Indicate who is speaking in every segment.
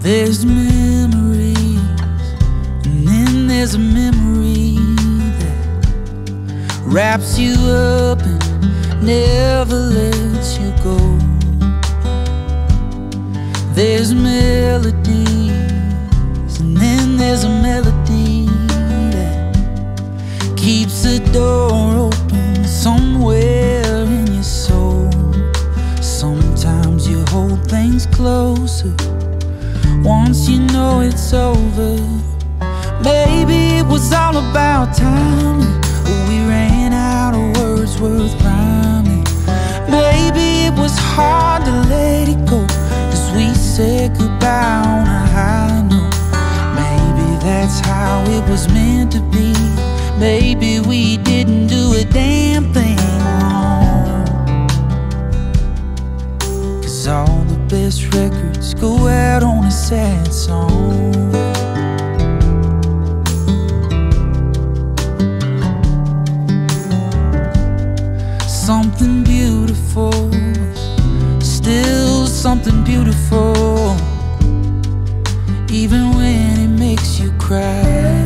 Speaker 1: There's memories, and then there's a memory that wraps you up and never lets you go. There's melodies, and then there's a melody that keeps the door open somewhere in your soul. Sometimes you hold things closer once you know it's over. Maybe it was all about timing, but we ran out of words worth rhyming. Maybe it was hard to let it go, 'cause we said goodbye on a high note. Maybe that's how it was meant to be. Maybe we didn't do a damn thing wrong, 'cause all the best records go out on a sad song. Something beautiful, still something beautiful, even when it makes you cry.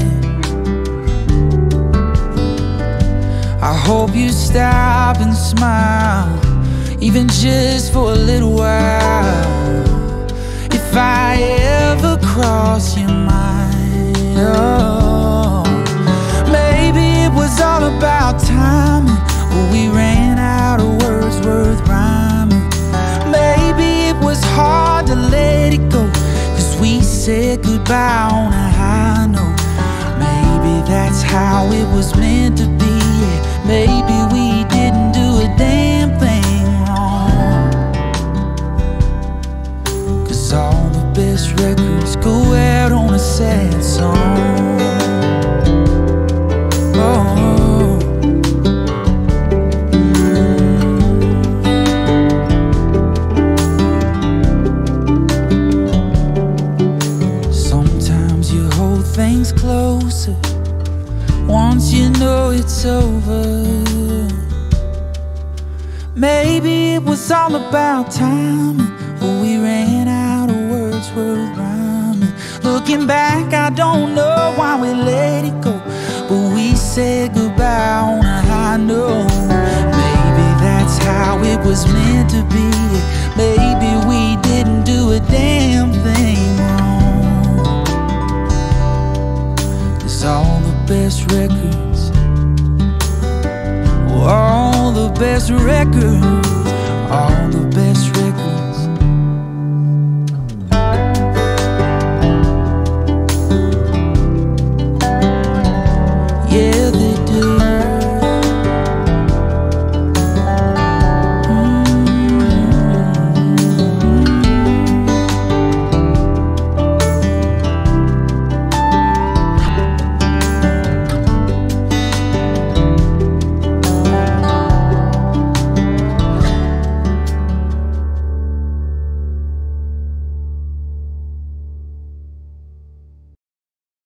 Speaker 1: I hope you stop and smile, even just for a little while, if I ever cross your mind. Oh, maybe it was all about timing, but we ran out of words worth rhyming. Maybe it was hard to let it go, 'cause we said goodbye on a high note. Maybe that's how it was meant to be. Maybe we didn't do a damn thing wrong, 'cause all the best records go out on a sad song. Oh, sometimes you hold things closer once you know it's over. Maybe it was all about timing, but we ran out of words worth rhyming. Looking back, I don't know why we let it go, but we said goodbye on a high note. Maybe that's how it was meant to be. Maybe we didn't do a damn thing wrong, 'cause all the best records, all the best records, all the best records